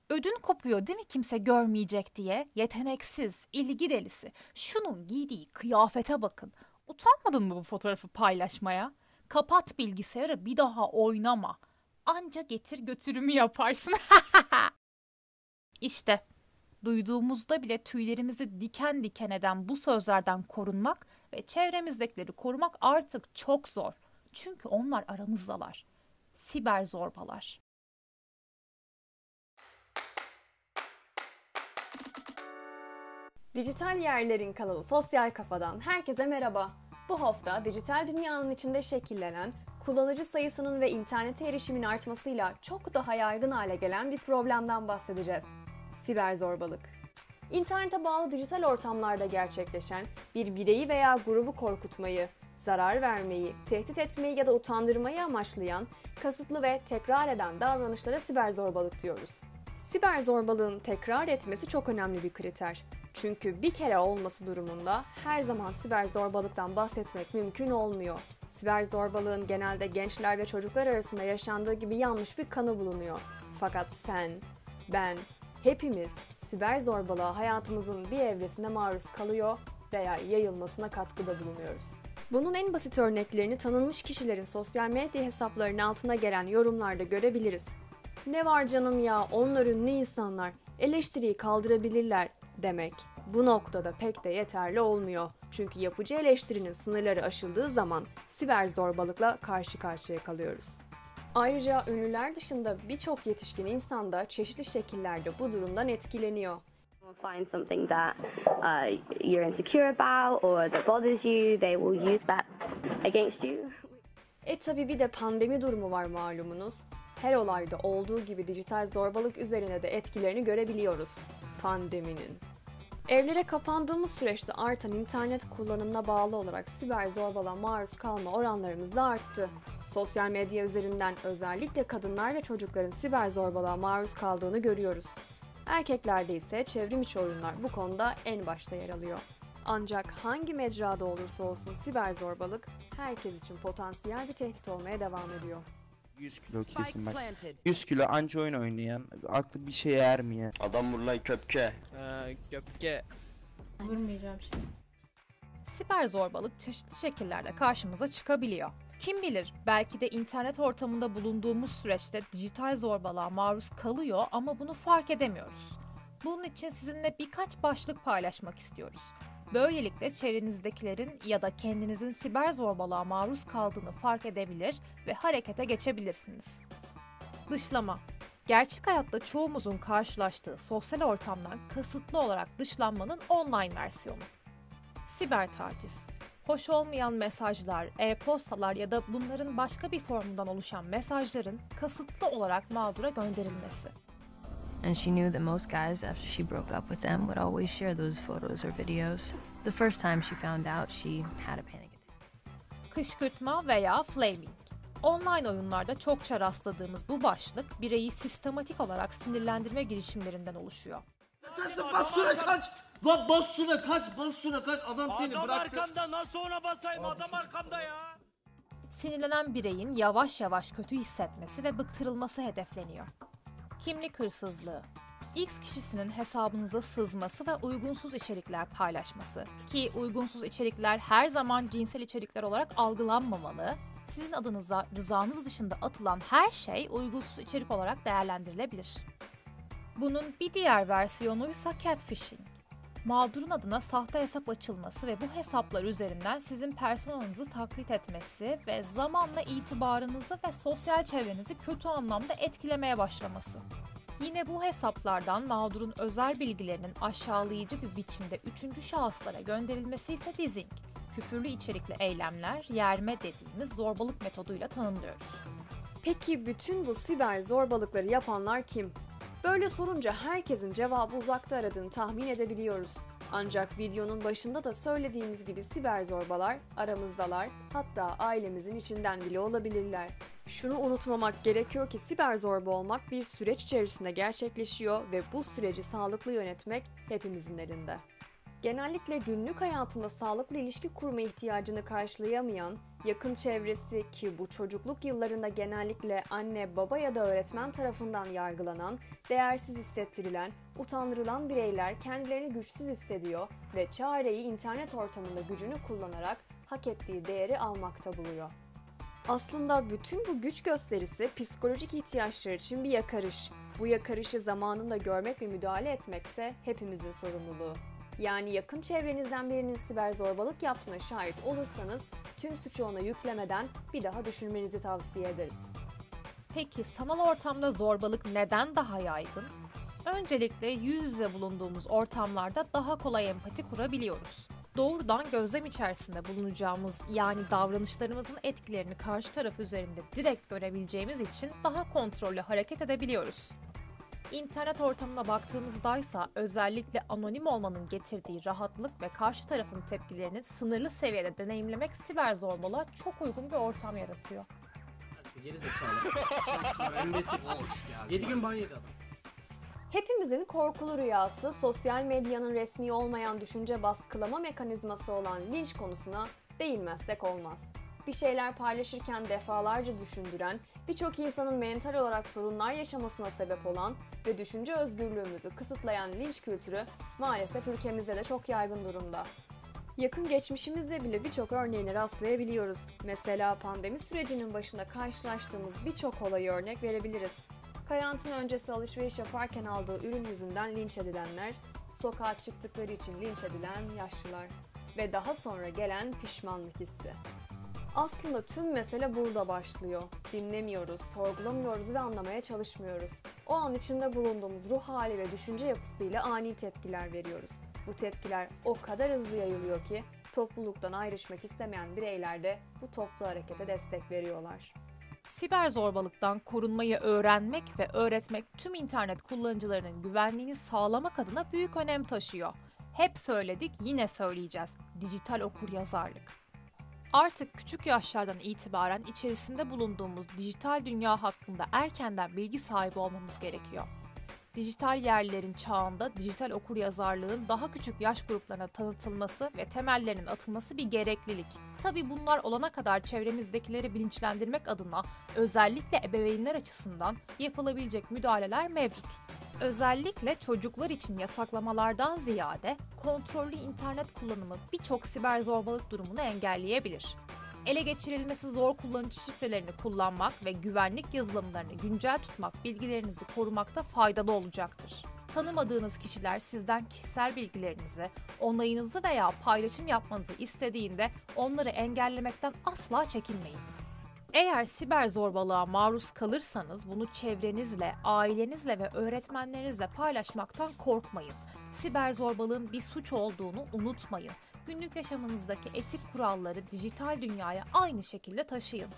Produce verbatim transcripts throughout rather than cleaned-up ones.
Ödün kopuyor değil mi kimse görmeyecek diye? Yeteneksiz, ilgi delisi. Şunun giydiği kıyafete bakın. Utanmadın mı bu fotoğrafı paylaşmaya? Kapat bilgisayarı, bir daha oynama. Anca getir götürümü yaparsın. İşte duyduğumuzda bile tüylerimizi diken diken eden bu sözlerden korunmak ve çevremizdekileri korumak artık çok zor. Çünkü onlar aramızdalar. Siber zorbalar. Dijital Yerlerin kanalı Sosyal Kafa'dan herkese merhaba. Bu hafta dijital dünyanın içinde şekillenen, kullanıcı sayısının ve internete erişimin artmasıyla çok daha yaygın hale gelen bir problemden bahsedeceğiz. Siber zorbalık. İnternete bağlı dijital ortamlarda gerçekleşen bir bireyi veya grubu korkutmayı, zarar vermeyi, tehdit etmeyi ya da utandırmayı amaçlayan, kasıtlı ve tekrar eden davranışlara siber zorbalık diyoruz. Siber zorbalığın tekrar etmesi çok önemli bir kriter. Çünkü bir kere olması durumunda her zaman siber zorbalıktan bahsetmek mümkün olmuyor. Siber zorbalığın genelde gençler ve çocuklar arasında yaşandığı gibi yanlış bir kanı bulunuyor. Fakat sen, ben, hepimiz siber zorbalığa hayatımızın bir evresine maruz kalıyor veya yayılmasına katkıda bulunuyoruz. Bunun en basit örneklerini tanınmış kişilerin sosyal medya hesaplarının altına gelen yorumlarda görebiliriz. "Ne var canım ya, onlar ünlü insanlar, eleştiriyi kaldırabilirler" demek bu noktada pek de yeterli olmuyor. Çünkü yapıcı eleştirinin sınırları aşıldığı zaman siber zorbalıkla karşı karşıya kalıyoruz. Ayrıca ünlüler dışında birçok yetişkin insan da çeşitli şekillerde bu durumdan etkileniyor. Find something that uh, you're insecure about or that bothers you, they will use that against you. E tabi bir de pandemi durumu var malumunuz. Her olayda olduğu gibi dijital zorbalık üzerine de etkilerini görebiliyoruz pandeminin. Evlere kapandığımız süreçte artan internet kullanımına bağlı olarak siber zorbalığa maruz kalma oranlarımız da arttı. Sosyal medya üzerinden özellikle kadınlar ve çocukların siber zorbalığa maruz kaldığını görüyoruz. Erkeklerde ise çevrim içi oyunlar bu konuda en başta yer alıyor. Ancak hangi mecrada olursa olsun siber zorbalık herkes için potansiyel bir tehdit olmaya devam ediyor. yüz kilo kesin bak. yüz kilo anca oyun oynayan, aklı bir şeye ermeyen. Adam vur lan köpke. Ee, köpke. Vurmayacağım şey. Siber zorbalık çeşitli şekillerde karşımıza çıkabiliyor. Kim bilir, belki de internet ortamında bulunduğumuz süreçte dijital zorbalığa maruz kalıyor ama bunu fark edemiyoruz. Bunun için sizinle birkaç başlık paylaşmak istiyoruz. Böylelikle çevrenizdekilerin ya da kendinizin siber zorbalığa maruz kaldığını fark edebilir ve harekete geçebilirsiniz. Dışlama. Gerçek hayatta çoğumuzun karşılaştığı sosyal ortamdan kasıtlı olarak dışlanmanın online versiyonu. Siber taciz. Hoş olmayan mesajlar, e-postalar ya da bunların başka bir formundan oluşan mesajların kasıtlı olarak mağdura gönderilmesi. And she knew that most guys, after she broke up with them, would always share those photos or videos. The first time she found out, she had a panic attack. Kışkırtma veya flaming. Online oyunlarda çokça rastladığımız bu başlık, bireyi sistematik olarak sinirlendirme girişimlerinden oluşuyor. Bas şuna kaç! Lan bas şuna kaç! Bas şuna kaç! Adam seni Adam bıraktı. arkamda, nasıl ona basayım? Adam arkamda ya. Sinirlenen bireyin yavaş yavaş kötü hissetmesi ve bıktırılması hedefleniyor. Kimlik hırsızlığı. X kişisinin hesabınıza sızması ve uygunsuz içerikler paylaşması, ki uygunsuz içerikler her zaman cinsel içerikler olarak algılanmamalı, sizin adınıza rızanız dışında atılan her şey uygunsuz içerik olarak değerlendirilebilir. Bunun bir diğer versiyonuysa catfishing. Mağdurun adına sahte hesap açılması ve bu hesaplar üzerinden sizin personanızı taklit etmesi ve zamanla itibarınızı ve sosyal çevrenizi kötü anlamda etkilemeye başlaması. Yine bu hesaplardan mağdurun özel bilgilerinin aşağılayıcı bir biçimde üçüncü şahıslara gönderilmesi ise dizing, küfürlü içerikli eylemler, yerme dediğimiz zorbalık metoduyla tanımlıyoruz. Peki bütün bu siber zorbalıkları yapanlar kim? Böyle sorunca herkesin cevabı uzakta aradığını tahmin edebiliyoruz. Ancak videonun başında da söylediğimiz gibi siber zorbalar aramızdalar, hatta ailemizin içinden bile olabilirler. Şunu unutmamak gerekiyor ki siber zorba olmak bir süreç içerisinde gerçekleşiyor ve bu süreci sağlıklı yönetmek hepimizin elinde. Genellikle günlük hayatında sağlıklı ilişki kurma ihtiyacını karşılayamayan, yakın çevresi ki bu çocukluk yıllarında genellikle anne, baba ya da öğretmen tarafından yargılanan, değersiz hissettirilen, utandırılan bireyler kendilerini güçsüz hissediyor ve çareyi internet ortamında gücünü kullanarak hak ettiği değeri almakta buluyor. Aslında bütün bu güç gösterisi psikolojik ihtiyaçlar için bir yakarış. Bu yakarışı zamanında görmek ve müdahale etmekse hepimizin sorumluluğu. Yani yakın çevrenizden birinin siber zorbalık yaptığına şahit olursanız tüm suçu ona yüklemeden bir daha düşünmenizi tavsiye ederiz. Peki sanal ortamda zorbalık neden daha yaygın? Öncelikle yüz yüze bulunduğumuz ortamlarda daha kolay empati kurabiliyoruz. Doğrudan gözlem içerisinde bulunacağımız, yani davranışlarımızın etkilerini karşı taraf üzerinde direkt görebileceğimiz için daha kontrollü hareket edebiliyoruz. İnternet ortamına baktığımızdaysa özellikle anonim olmanın getirdiği rahatlık ve karşı tarafın tepkilerini sınırlı seviyede deneyimlemek siber zorbalığa çok uygun bir ortam yaratıyor. Geri zekalı. Embesil. yedi gün ban yedi adam. Hepimizin korkulu rüyası sosyal medyanın resmi olmayan düşünce baskılama mekanizması olan linç konusuna değinmezsek olmaz. Bir şeyler paylaşırken defalarca düşündüren, birçok insanın mental olarak sorunlar yaşamasına sebep olan ve düşünce özgürlüğümüzü kısıtlayan linç kültürü maalesef ülkemizde de çok yaygın durumda. Yakın geçmişimizde bile birçok örneğine rastlayabiliyoruz. Mesela pandemi sürecinin başında karşılaştığımız birçok olayı örnek verebiliriz. Karantina öncesi alışveriş yaparken aldığı ürün yüzünden linç edilenler, sokağa çıktıkları için linç edilen yaşlılar ve daha sonra gelen pişmanlık hissi. Aslında tüm mesele burada başlıyor. Dinlemiyoruz, sorgulamıyoruz ve anlamaya çalışmıyoruz. O an içinde bulunduğumuz ruh hali ve düşünce yapısıyla ani tepkiler veriyoruz. Bu tepkiler o kadar hızlı yayılıyor ki topluluktan ayrışmak istemeyen bireyler de bu toplu harekete destek veriyorlar. Siber zorbalıktan korunmayı öğrenmek ve öğretmek tüm internet kullanıcılarının güvenliğini sağlamak adına büyük önem taşıyor. Hep söyledik, yine söyleyeceğiz. Dijital okuryazarlık. Artık küçük yaşlardan itibaren içerisinde bulunduğumuz dijital dünya hakkında erkenden bilgi sahibi olmamız gerekiyor. Dijital yerlerin çağında dijital okuryazarlığın daha küçük yaş gruplarına tanıtılması ve temellerinin atılması bir gereklilik. Tabii bunlar olana kadar çevremizdekileri bilinçlendirmek adına özellikle ebeveynler açısından yapılabilecek müdahaleler mevcut. Özellikle çocuklar için yasaklamalardan ziyade kontrollü internet kullanımı birçok siber zorbalık durumunu engelleyebilir. Ele geçirilmesi zor kullanıcı şifrelerini kullanmak ve güvenlik yazılımlarını güncel tutmak bilgilerinizi korumakta faydalı olacaktır. Tanımadığınız kişiler sizden kişisel bilgilerinizi, onayınızı veya paylaşım yapmanızı istediğinde onları engellemekten asla çekinmeyin. Eğer siber zorbalığa maruz kalırsanız bunu çevrenizle, ailenizle ve öğretmenlerinizle paylaşmaktan korkmayın. Siber zorbalığın bir suç olduğunu unutmayın. Günlük yaşamınızdaki etik kuralları dijital dünyaya aynı şekilde taşıyın.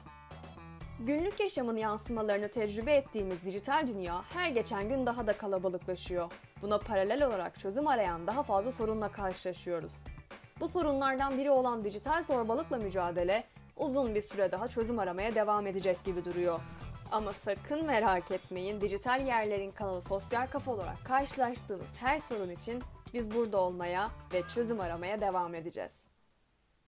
Günlük yaşamın yansımalarını tecrübe ettiğimiz dijital dünya her geçen gün daha da kalabalıklaşıyor. Buna paralel olarak çözüm arayan daha fazla sorunla karşılaşıyoruz. Bu sorunlardan biri olan dijital zorbalıkla mücadele uzun bir süre daha çözüm aramaya devam edecek gibi duruyor. Ama sakın merak etmeyin, dijital yerlerin kanalı Sosyal Kafa olarak karşılaştığınız her sorun için biz burada olmaya ve çözüm aramaya devam edeceğiz.